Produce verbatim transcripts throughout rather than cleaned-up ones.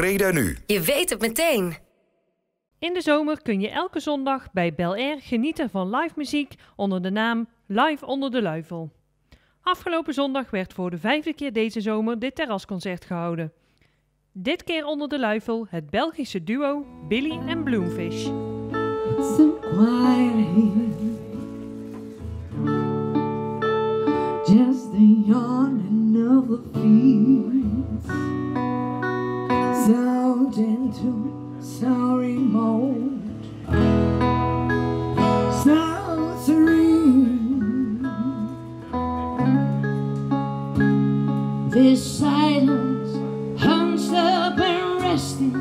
Breda nu. Je weet het meteen. In de zomer kun je elke zondag bij Bel Air genieten van live muziek onder de naam Live onder de Luifel. Afgelopen zondag werd voor de vijfde keer deze zomer dit terrasconcert gehouden. Dit keer onder de Luifel het Belgische duo Billy en Bloomfish. It's so quiet, just the yawning of the fields, sound into sorry mode, sound serene. This silence hunched up and resting,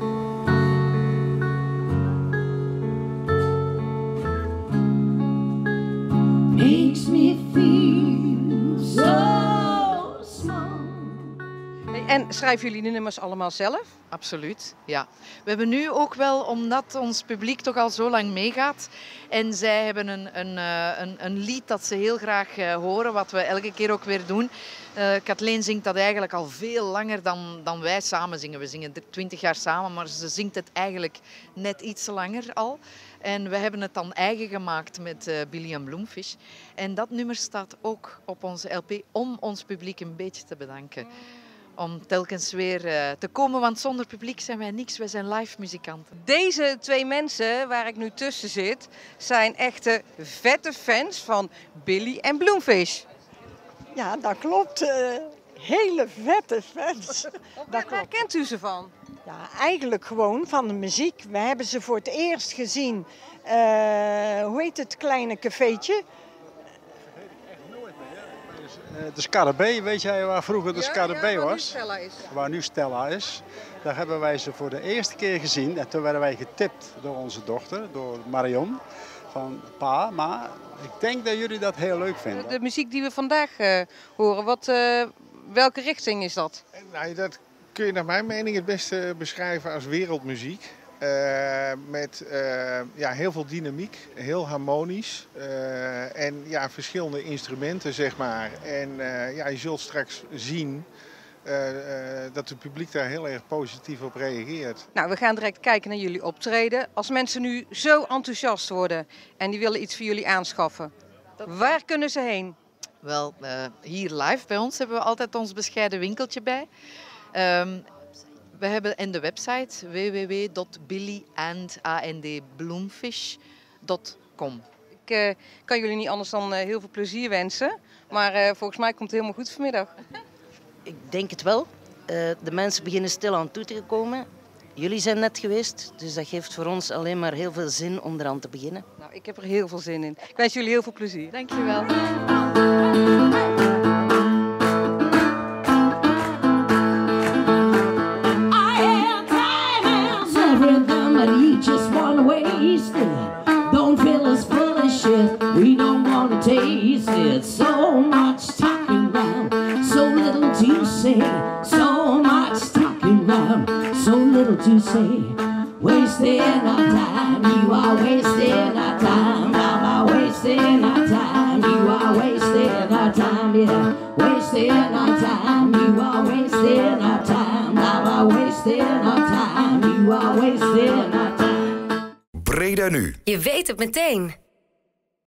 makes me feel so small. En schrijven jullie de nummers allemaal zelf? Absoluut, ja. We hebben nu ook wel, omdat ons publiek toch al zo lang meegaat en zij hebben een, een, een, een lied dat ze heel graag uh, horen, wat we elke keer ook weer doen. Uh, Kathleen zingt dat eigenlijk al veel langer dan, dan wij samen zingen. We zingen twintig jaar samen, maar ze zingt het eigenlijk net iets langer al. En we hebben het dan eigen gemaakt met uh, Billy en Bloomfish. En dat nummer staat ook op onze L P om ons publiek een beetje te bedanken. Om telkens weer uh, te komen, want zonder publiek zijn wij niks. Wij zijn live muzikanten. Deze twee mensen waar ik nu tussen zit, zijn echte vette fans van Billy en Bloomfish. Ja, dat klopt. Uh, hele vette fans. Waar, waar kent u ze van? Ja, eigenlijk gewoon van de muziek. We hebben ze voor het eerst gezien. Uh, hoe heet het kleine cafeetje? De Scarabee, weet jij waar vroeger de ja, Scarabee ja, waar was? Nu Stella is. Waar nu Stella is. Daar hebben wij ze voor de eerste keer gezien. En toen werden wij getipt door onze dochter, door Marion. Van pa, maar ik denk dat jullie dat heel leuk vinden. De, de muziek die we vandaag uh, horen, wat, uh, welke richting is dat? Nou, dat kun je naar mijn mening het beste beschrijven als wereldmuziek. Uh, met uh, ja, heel veel dynamiek, heel harmonisch uh, en ja, verschillende instrumenten, zeg maar. En uh, ja, je zult straks zien uh, uh, dat het publiek daar heel erg positief op reageert. Nou, we gaan direct kijken naar jullie optreden. Als mensen nu zo enthousiast worden en die willen iets voor jullie aanschaffen, waar kunnen ze heen? Wel, uh, hier live bij ons hebben we altijd ons bescheiden winkeltje bij. Um, We hebben in de website w w w punt billy and bloomfish punt com. Ik uh, kan jullie niet anders dan uh, heel veel plezier wensen. Maar uh, volgens mij komt het helemaal goed vanmiddag. Ik denk het wel. Uh, de mensen beginnen stil aan toe te komen. Jullie zijn net geweest, dus dat geeft voor ons alleen maar heel veel zin om eraan te beginnen. Nou, ik heb er heel veel zin in. Ik wens jullie heel veel plezier. Dankjewel. Just wanna waste it. Don't fill us full of shit. We don't wanna taste it. So much talking round, so little to say. So much talking round, so little to say. Wasting our time, you are wasting our time. Mama, wasting our time, you are wasting our time. Yeah, wasting our time, you are wasting our time. Mama, wasting our time, you are wasting our time. Breda nu. Je weet het meteen.